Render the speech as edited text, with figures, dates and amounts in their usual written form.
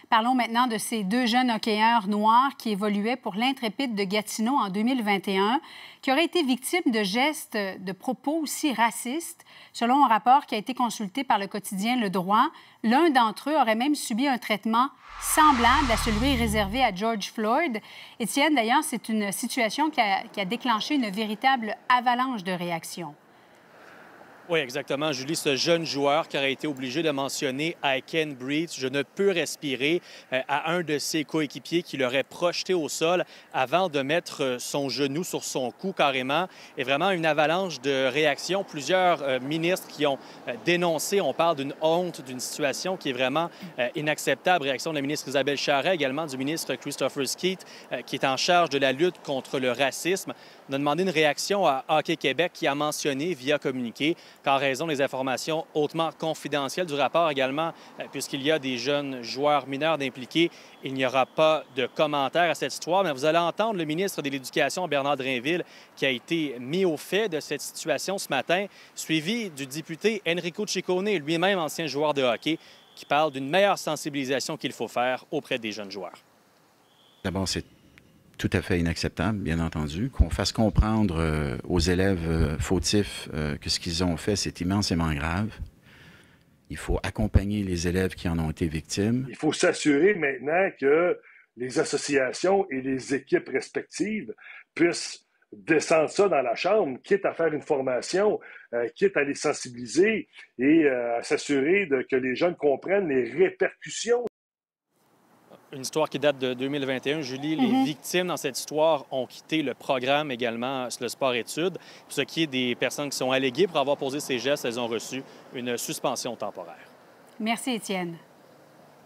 Parlons maintenant de ces deux jeunes hockeyeurs noirs qui évoluaient pour l'Intrépide de Gatineau en 2021, qui auraient été victimes de gestes, de propos aussi racistes. Selon un rapport qui a été consulté par le quotidien Le Droit, l'un d'entre eux aurait même subi un traitement semblable à celui réservé à George Floyd. Étienne, d'ailleurs, c'est une situation qui a déclenché une véritable avalanche de réactions. Oui, exactement, Julie. Ce jeune joueur qui aurait été obligé de mentionner « I can breathe », je ne peux respirer, à un de ses coéquipiers qui l'aurait projeté au sol avant de mettre son genou sur son cou carrément. Et vraiment une avalanche de réactions. Plusieurs ministres qui ont dénoncé. On parle d'une honte, d'une situation qui est vraiment inacceptable. Réaction de la ministre Isabelle Charest, également du ministre Christopher Skeete, qui est en charge de la lutte contre le racisme. On a demandé une réaction à Hockey Québec qui a mentionné via communiqué qu'en raison des informations hautement confidentielles du rapport également, puisqu'il y a des jeunes joueurs mineurs d'impliqués, il n'y aura pas de commentaires à cette histoire. Mais vous allez entendre le ministre de l'Éducation, Bernard Drinville, qui a été mis au fait de cette situation ce matin, suivi du député Enrico Ciccone, lui-même ancien joueur de hockey, qui parle d'une meilleure sensibilisation qu'il faut faire auprès des jeunes joueurs. D'abord, c'est tout à fait inacceptable, bien entendu, qu'on fasse comprendre aux élèves fautifs que ce qu'ils ont fait, c'est immensément grave. Il faut accompagner les élèves qui en ont été victimes. Il faut s'assurer maintenant que les associations et les équipes respectives puissent descendre ça dans la chambre, quitte à faire une formation, quitte à les sensibiliser et à s'assurer que les jeunes comprennent les répercussions. Une histoire qui date de 2021. Julie, les victimes dans cette histoire ont quitté le programme également, le sport-études. Pour ce qui est des personnes qui sont alléguées pour avoir posé ces gestes, elles ont reçu une suspension temporaire. Merci, Étienne.